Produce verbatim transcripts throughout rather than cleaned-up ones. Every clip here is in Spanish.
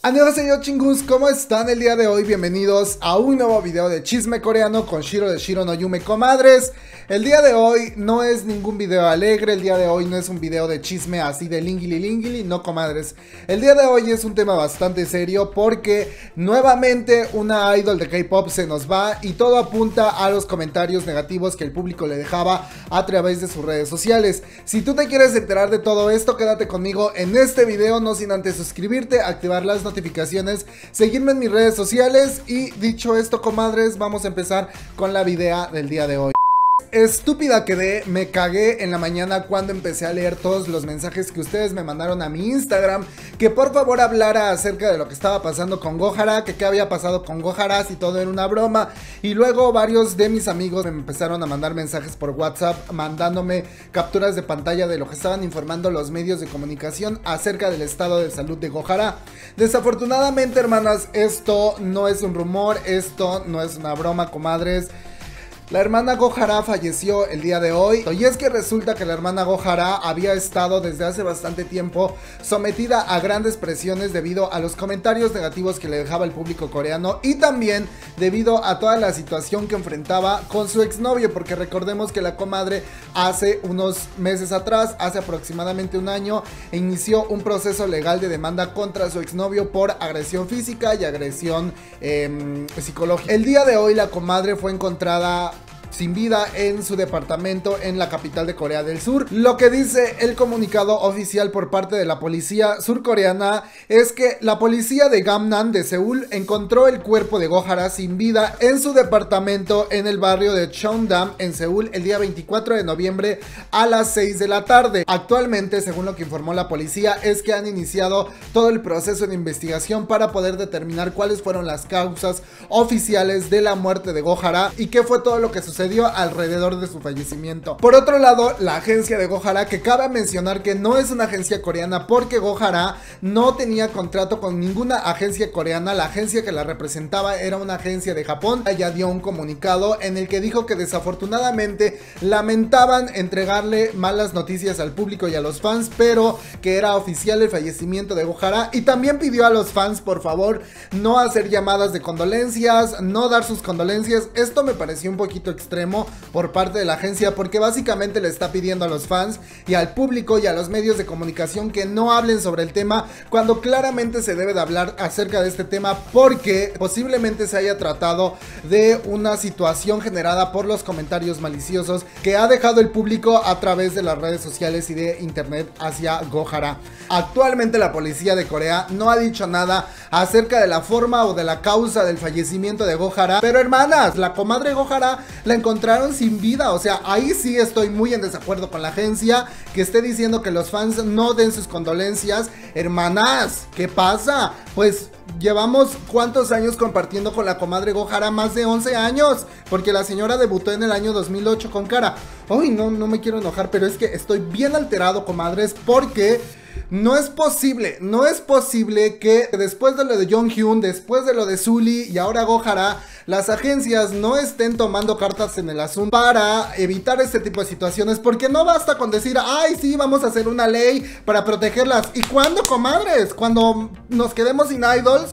Annyeonghaseyo chingus, ¿cómo están el día de hoy? Bienvenidos a un nuevo video de chisme coreano con Shiro de Shiro no Yume, comadres. El día de hoy no es ningún video alegre, el día de hoy no es un video de chisme así de lingili lingili, no, comadres. El día de hoy es un tema bastante serio porque nuevamente una idol de K-pop se nos va y todo apunta a los comentarios negativos que el público le dejaba a través de sus redes sociales. Si tú te quieres enterar de todo esto, quédate conmigo en este video, no sin antes suscribirte, activar las notificaciones, seguirme en mis redes sociales. Y dicho esto, comadres, vamos a empezar con la video del día de hoy. Estúpida quedé, me cagué en la mañana cuando empecé a leer todos los mensajes que ustedes me mandaron a mi Instagram, que por favor hablara acerca de lo que estaba pasando con Gohara, que qué había pasado con Gohara, si todo era una broma. Y luego varios de mis amigos me empezaron a mandar mensajes por WhatsApp, mandándome capturas de pantalla de lo que estaban informando los medios de comunicación acerca del estado de salud de Gohara. Desafortunadamente, hermanas, esto no es un rumor, esto no es una broma, comadres. La hermana Gohara falleció el día de hoy, y es que resulta que la hermana Gohara había estado desde hace bastante tiempo sometida a grandes presiones debido a los comentarios negativos que le dejaba el público coreano y también debido a toda la situación que enfrentaba con su exnovio, porque recordemos que la comadre hace unos meses atrás, hace aproximadamente un año, inició un proceso legal de demanda contra su exnovio por agresión física y agresión eh, psicológica. El día de hoy la comadre fue encontrada sin vida en su departamento en la capital de Corea del Sur. Lo que dice el comunicado oficial por parte de la policía surcoreana es que la policía de Gangnam de Seúl encontró el cuerpo de Gohara sin vida en su departamento en el barrio de Cheongdam en Seúl el día veinticuatro de noviembre a las seis de la tarde. Actualmente, según lo que informó la policía, es que han iniciado todo el proceso de investigación para poder determinar cuáles fueron las causas oficiales de la muerte de Gohara y qué fue todo lo que sucedió alrededor de su fallecimiento. Por otro lado, la agencia de Gohara, que cabe mencionar que no es una agencia coreana porque Gohara no tenía contrato con ninguna agencia coreana, la agencia que la representaba era una agencia de Japón. Ella dio un comunicado en el que dijo que desafortunadamente lamentaban entregarle malas noticias al público y a los fans, pero que era oficial el fallecimiento de Gohara, y también pidió a los fans por favor no hacer llamadas de condolencias, no dar sus condolencias. Esto me pareció un poquito extremo por parte de la agencia, porque básicamente le está pidiendo a los fans y al público y a los medios de comunicación que no hablen sobre el tema, cuando claramente se debe de hablar acerca de este tema, porque posiblemente se haya tratado de una situación generada por los comentarios maliciosos que ha dejado el público a través de las redes sociales y de internet hacia Gohara. Actualmente la policía de Corea no ha dicho nada acerca de la forma o de la causa del fallecimiento de Gohara, pero hermanas, la comadre Gohara la encontraron sin vida. O sea, ahí sí estoy muy en desacuerdo con la agencia que esté diciendo que los fans no den sus condolencias. Hermanas, ¿qué pasa? Pues llevamos cuántos años compartiendo con la comadre Gohara, más de once años, porque la señora debutó en el año dos mil ocho con Kara. Uy, no, no me quiero enojar, pero es que estoy bien alterado, comadres, porque no es posible, no es posible que después de lo de Jonghyun, después de lo de Sully y ahora Gohara, las agencias no estén tomando cartas en el asunto para evitar este tipo de situaciones, porque no basta con decir, ay sí, vamos a hacer una ley para protegerlas. ¿Y cuándo, comadres? Cuando nos quedemos sin idols.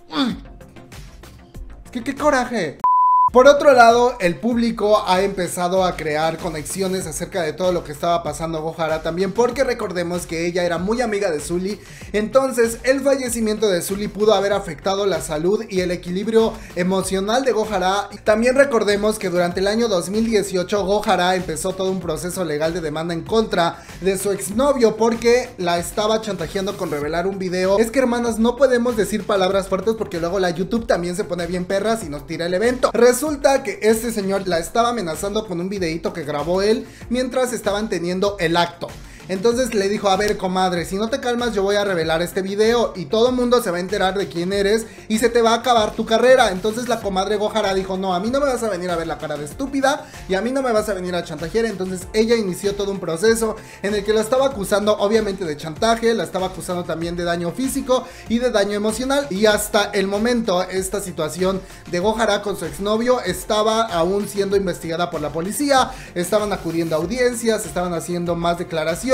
Es que qué coraje. Por otro lado, el público ha empezado a crear conexiones acerca de todo lo que estaba pasando a Gohara también, porque recordemos que ella era muy amiga de Sully. Entonces el fallecimiento de Sully pudo haber afectado la salud y el equilibrio emocional de Gohara. También recordemos que durante el año dos mil dieciocho Gohara empezó todo un proceso legal de demanda en contra de su exnovio porque la estaba chantajeando con revelar un video. Es que, hermanas, no podemos decir palabras fuertes porque luego la YouTube también se pone bien perras y nos tira el evento. Resulta que este señor la estaba amenazando con un videito que grabó él mientras estaban teniendo el acto. Entonces le dijo, a ver, comadre, si no te calmas yo voy a revelar este video y todo el mundo se va a enterar de quién eres y se te va a acabar tu carrera. Entonces la comadre Gohara dijo, no, a mí no me vas a venir a ver la cara de estúpida y a mí no me vas a venir a chantajear. Entonces ella inició todo un proceso en el que la estaba acusando obviamente de chantaje, la estaba acusando también de daño físico y de daño emocional, y hasta el momento esta situación de Gohara con su exnovio estaba aún siendo investigada por la policía. Estaban acudiendo a audiencias, estaban haciendo más declaraciones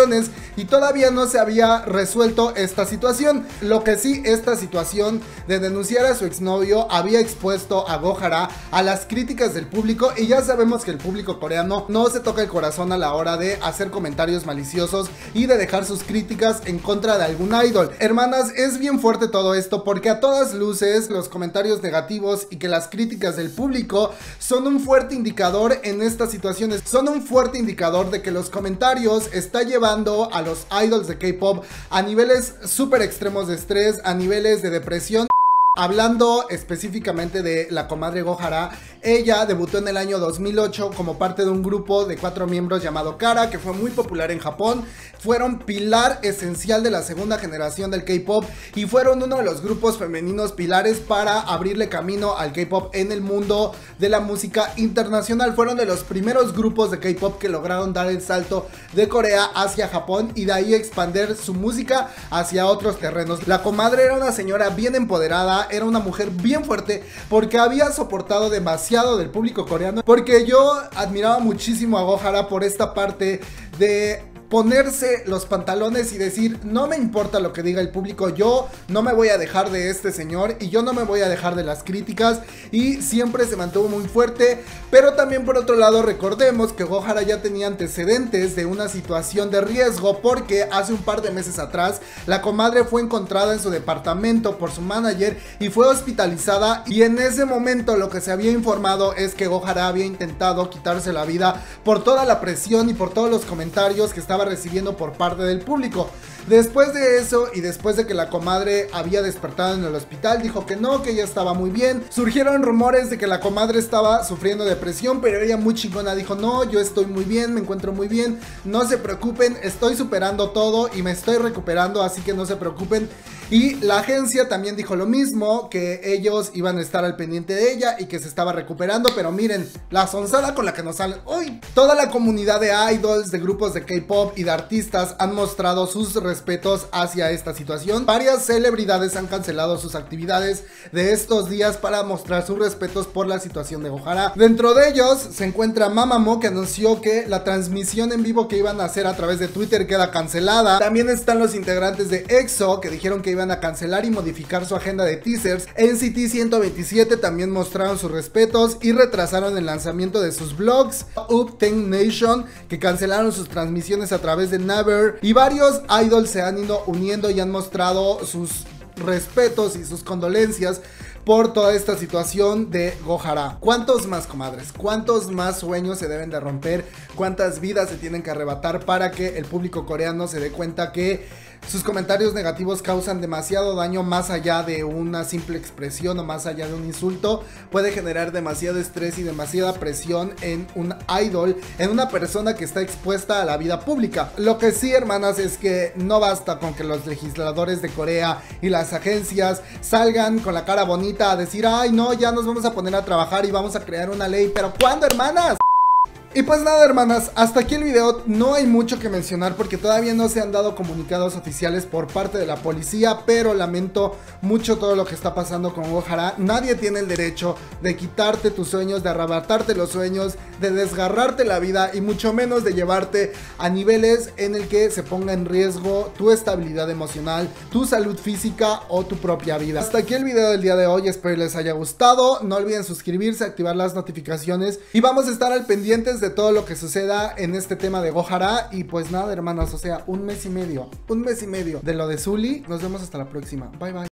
situaciones y todavía no se había resuelto esta situación. Lo que sí, esta situación de denunciar a su exnovio había expuesto a Gohara a las críticas del público, y ya sabemos que el público coreano no se toca el corazón a la hora de hacer comentarios maliciosos y de dejar sus críticas en contra de algún idol. Hermanas, es bien fuerte todo esto porque a todas luces los comentarios negativos y que las críticas del público son un fuerte indicador en estas situaciones, son un fuerte indicador de que los comentarios está llevando a los idols de K-pop a niveles súper extremos de estrés, a niveles de depresión. Hablando específicamente de la comadre Gohara, ella debutó en el año dos mil ocho como parte de un grupo de cuatro miembros llamado Kara, que fue muy popular en Japón. Fueron pilar esencial de la segunda generación del K-pop y fueron uno de los grupos femeninos pilares para abrirle camino al K-pop en el mundo de la música internacional. Fueron de los primeros grupos de K-pop que lograron dar el salto de Corea hacia Japón y de ahí expandir su música hacia otros terrenos. La comadre era una señora bien empoderada, era una mujer bien fuerte porque había soportado demasiado del público coreano, porque yo admiraba muchísimo a Gohara por esta parte de ponerse los pantalones y decir: no me importa lo que diga el público, yo no me voy a dejar de este señor y yo no me voy a dejar de las críticas, y siempre se mantuvo muy fuerte. Pero también, por otro lado, recordemos que Gohara ya tenía antecedentes de una situación de riesgo, porque hace un par de meses atrás la comadre fue encontrada en su departamento por su manager y fue hospitalizada, y en ese momento lo que se había informado es que Gohara había intentado quitarse la vida por toda la presión y por todos los comentarios que estaba recibiendo por parte del público. Después de eso y después de que la comadre había despertado en el hospital, dijo que no, que ella estaba muy bien. Surgieron rumores de que la comadre estaba sufriendo depresión, pero ella muy chingona dijo: no, yo estoy muy bien, me encuentro muy bien, no se preocupen, estoy superando todo y me estoy recuperando, así que no se preocupen. Y la agencia también dijo lo mismo, que ellos iban a estar al pendiente de ella y que se estaba recuperando. Pero miren la sonzada con la que nos salen hoy. Toda la comunidad de idols, de grupos de K-pop y de artistas han mostrado sus respetos hacia esta situación. Varias celebridades han cancelado sus actividades de estos días para mostrar sus respetos por la situación de Gohara. Dentro de ellos se encuentra Mamamoo, que anunció que la transmisión en vivo que iban a hacer a través de Twitter queda cancelada. También están los integrantes de EXO, que dijeron que iban a cancelar y modificar su agenda de teasers. N C T ciento veintisiete también mostraron sus respetos y retrasaron el lanzamiento de sus vlogs. Up Ten Nation, que cancelaron sus transmisiones a través de Naver, y varios idols se han ido uniendo y han mostrado sus respetos y sus condolencias por toda esta situación de Gohara. ¿Cuántos más, comadres? ¿Cuántos más sueños se deben de romper? ¿Cuántas vidas se tienen que arrebatar para que el público coreano se dé cuenta que sus comentarios negativos causan demasiado daño, más allá de una simple expresión o más allá de un insulto? Puede generar demasiado estrés y demasiada presión en un idol, en una persona que está expuesta a la vida pública. Lo que sí, hermanas, es que no basta con que los legisladores de Corea y las agencias salgan con la cara bonita a decir: ay no, ya nos vamos a poner a trabajar y vamos a crear una ley. ¿Pero cuándo, hermanas? Y pues nada, hermanas, hasta aquí el video. No hay mucho que mencionar porque todavía no se han dado comunicados oficiales por parte de la policía, pero lamento mucho todo lo que está pasando con Gohara. Nadie tiene el derecho de quitarte tus sueños, de arrebatarte los sueños, de desgarrarte la vida y mucho menos de llevarte a niveles en el que se ponga en riesgo tu estabilidad emocional, tu salud física o tu propia vida. Hasta aquí el video del día de hoy, espero les haya gustado. No olviden suscribirse, activar las notificaciones y vamos a estar al pendiente de todo lo que suceda en este tema de Gohara. Y pues nada, hermanas, o sea, un mes y medio, un mes y medio de lo de Sully. Nos vemos hasta la próxima. Bye bye.